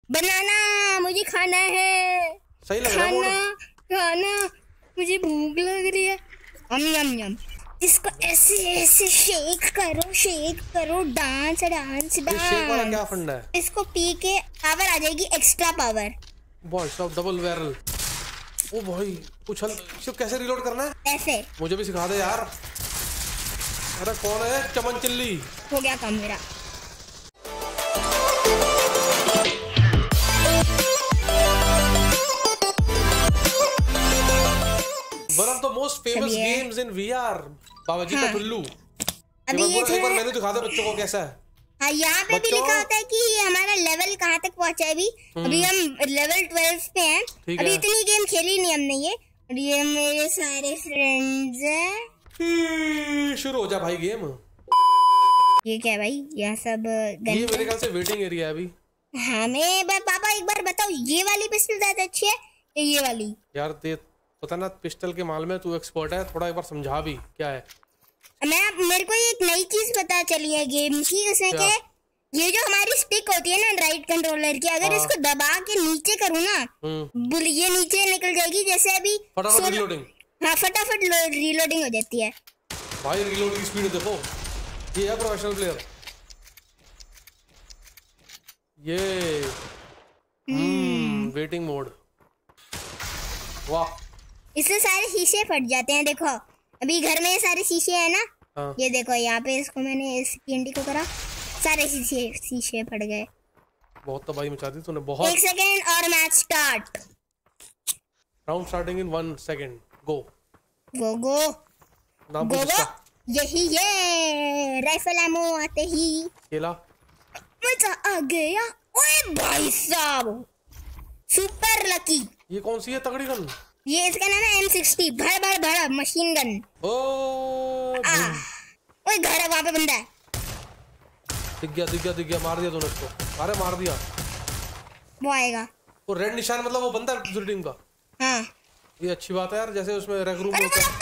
बनाना मुझे खाना है। सही लग रहा है खाना खाना मुझे भूख लग रही है। यम यम। इसको ऐसे ऐसे शेक करो डांस डांस शेक वाला क्या डांस। फंडा है? इसको पी के पावर आ जाएगी, एक्स्ट्रा पावर। भाई साहब डबल बैरल। ओ भाई उछल। इसको कैसे रिलोड करना है? ऐसे। मुझे भी सिखा दे यार। अरे कौन है चमन चिल्ली? हो गया काम मेरा। One of the most famous games in VR, बाबा जी का टुल्लू। अभी ये एक बार मेनू दिखा दे बच्चों को कैसा है। हाँ, यहाँ पे भी लिखा होता है कि हमारा लेवल कहाँ तक पहुँचा है। अभी हम लेवल 12 पे हैं। अभी इतनी गेम खेली नहीं हमने ये। और ये मेरे सारे फ्रेंड्स हैं। शुरू हो जा भाई गेम। ये क्या है भाई? यह सब ये मेरे ख्याल से वेटिंग एरिया है अभी। हमें पापा एक बार बताओ, ये वाली पिस्टल ज्यादा अच्छी है या ये वाली? यार ते पता ना पिस्टल के माल में तू एक्सपर्ट है, थोड़ा एक बार समझा भी क्या है। मेरे को एक नई चीज पता चली है गेम की। उसमें क्या है, ये जो हमारी स्टिक होती है ना राइट कंट्रोलर की, अगर इसको दबा के नीचे करूँ ना, ये नीचे निकल जाएगी। जैसे अभी फटाफट रीलोडिंग। हाँ, फटाफट रीलोडिंग हो जाती है भाई। रीलोड की स्पीड देखो, ये है प्रोफेशनल प्लेयर। ये वेटिंग मोड। वाह, इससे सारे शीशे फट जाते हैं। देखो अभी घर में सारे शीशे है ना। हाँ। ये देखो यहाँ पे इसको मैंने इस TNT को करा, सारे शीशे फट गए। बहुत तबाही मचा दी तूने। बहुत। 1 सेकेंड और match start. Round starting in 1 second. Go go go go go. यही ये राइफल एमो आते ही खेला मजा आ गया। ओए भाई साहब, सुपर लकी। ये कौन सी है तगड़ी गन? ये इसका नाम है M60 भड़ भड़ भड़ मशीन गन। ओए घर है, वहां पे बंदा है। दिख गया मार दिया तूने उसको। अरे मार दिया। वो आएगा। वो रेड निशान मतलब वो बंदा है दूसरी टीम का। हाँ, ये अच्छी बात है यार। जैसे उसमें रेक रूम में होता है।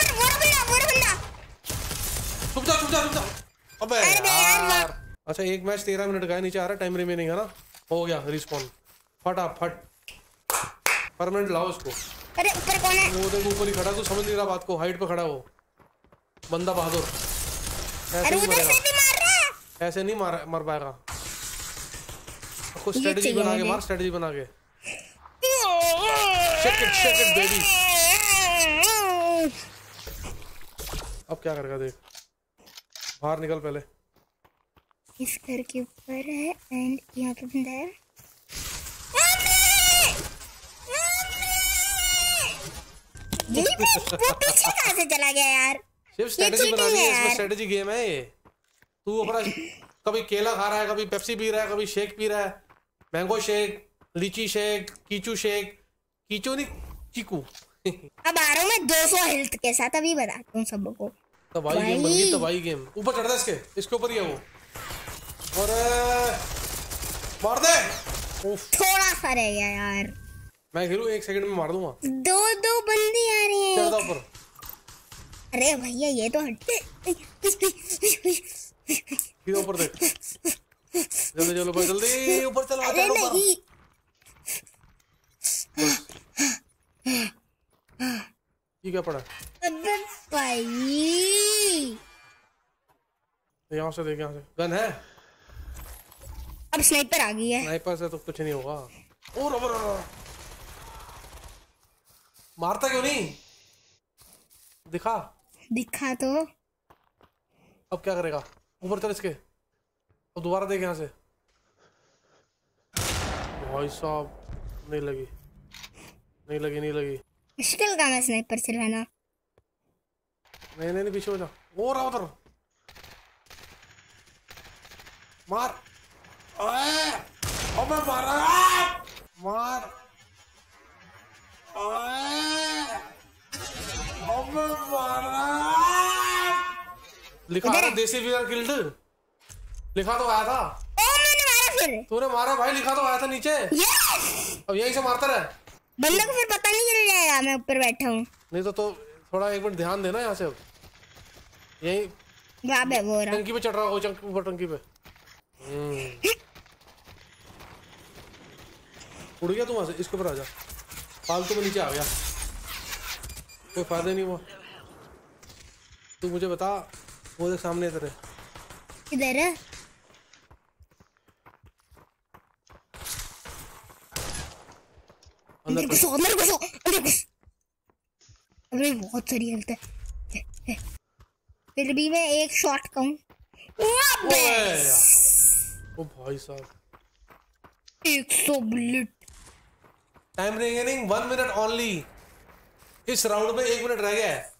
रुक जा। अबे यार। अच्छा, एक मैच 13 मिनट का है। नीचे आ रहा है टाइम रिमेनिंग है ना। हो गया रिस्पॉन। फटाफट परमानेंट लाओ उसको। अरे ऊपर कौन है? वो देखो ऊपर ही खड़ा। तू समझ नहीं रहा बात को। हाइट पे खड़ा वो बंदा बहादुर। अरे उधर से भी मार रहा है। ऐसे नहीं मर पाएगा। उसको स्ट्रेटजी बना के मार। स्ट्रेटजी बना के। Shake it baby. अब क्या करेगा देख। बाहर निकल पहले। इस घर के ऊपर है एंड यहाँ पे बंदा है। वो पीछे कहाँ से चला गया यार? सिर्फ स्ट्रेटजी बना दी है। इसमें स्ट्रेटजी गेम है ये। तू अपना कभी केला खा रहा है, कभी पेप्सी पी रहा है, कभी शेक पी रहा है। मैंगो शेक, लीची शेक, कीचू शेक। कीचू नहीं, चीकू। अब आ रहा हूँ मैं 200 हेल्थ के साथ। अभी बताता हूँ सबको। तबाही गेम बन गई। तबाही गेम। ऊपर चढ़ दे इसके ऊपर ही है वो। और मार दे। थोड़ा सा रह गया यार। मैं खेलूं 1 सेकंड में मार दूंगा। दो बंदे आ रहे हैं। चढ़ ऊपर। अरे भैया ये तो हटते। ऊपर देख। जल्दी चलो ऊपर, जल्दी ऊपर चलो। अरे नहीं। ये क्या पड़ा? अबे भाई, यहाँ से देख। यहाँ से गन है। अब स्नाइपर आ गई है। स्नाइपर से तो कुछ नहीं होगा। और मारता क्यों नहीं? दिखा तो। अब क्या करेगा? ऊपर चल इसके। अब दोबारा देख यहाँ से। भाई साहब नहीं लगी। मुश्किल काम है स्नाइपर चलाना। नहीं पीछे हो जा। वो रहा उधर। मार। अबे मार। लिखा था देसी वीर किल्ड। लिखा तो आया था। मैंने मारा फिर। तूने मारा भाई। लिखा तो आया था नीचे। अब यहीं से मारता रहे। बंदे को फिर पता नहीं चल जाएगा मैं ऊपर बैठा हूँ। नहीं तो थोड़ा एक मिनट ध्यान देना यहाँ से। अब यहीं वो टंकी पे चढ़ रहा हो। ऊपर टंकी पे। उड़ गया तू वहां से, इसके ऊपर आ जा। फालतू में नीचे आ गया, कोई फायदा नहीं हुआ। तू मुझे बता, वो देख सामने तेरे। इधर है। अंदर घुसो, अंदर घुसो, अंदर घुस। अरे बहुत सारी हेल्थ है। फिर भी मैं एक शॉट कहूँ। ओ भाई साहब 100 bullet. Time remaining 1 minute only. इस राउंड में 1 मिनट रह गया है।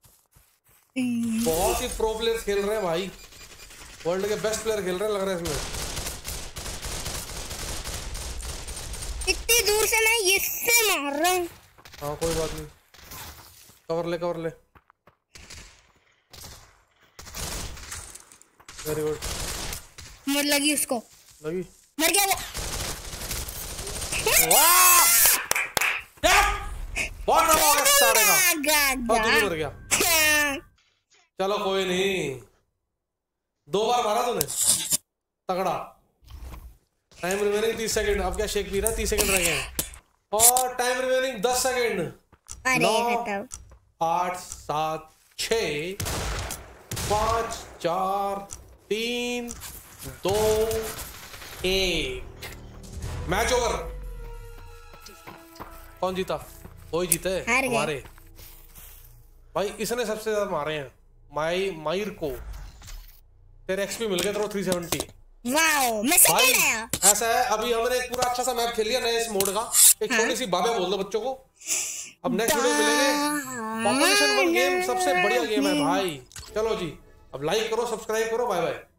बहुत ही प्रो प्लेयर्स खेल रहे हैं भाई, वर्ल्ड के बेस्ट प्लेयर खेल रहे हैं लग रहा है इसमें। इतनी दूर से मैं इससे मार रहा हूँ। हाँ कोई बात नहीं, कवर ले कवर ले। Very good. मर लगी उसको, लगी, मर गया वो। बहुत मर गया। चलो कोई नहीं, 2 बार मारा तूने, तगड़ा। Time remaining 30 second. अब क्या शेक पी रहा है? 30 सेकंड रह गए हैं और time remaining 10 second. 9 8 7 6 5 4 3 2 1 match over. कौन जीता? वही जीते हमारे भाई। इसने सबसे ज्यादा मारे हैं मायर को। तेरे एक्सपी मिल गए तेरे 370। वाओ, मैं सेकंड आया। ऐसा है, अभी हमने एक पूरा अच्छा सा मैप खेल लिया नए इस मोड का। एक छोटी सी बाबा बोल दो बच्चों को। अब नेक्स्ट वीडियो मिलेंगे। पॉपुलेशन 1 गेम सबसे बढ़िया गेम है भाई। चलो जी, अब लाइक करो, सब्सक्राइब करो, बाय बाय।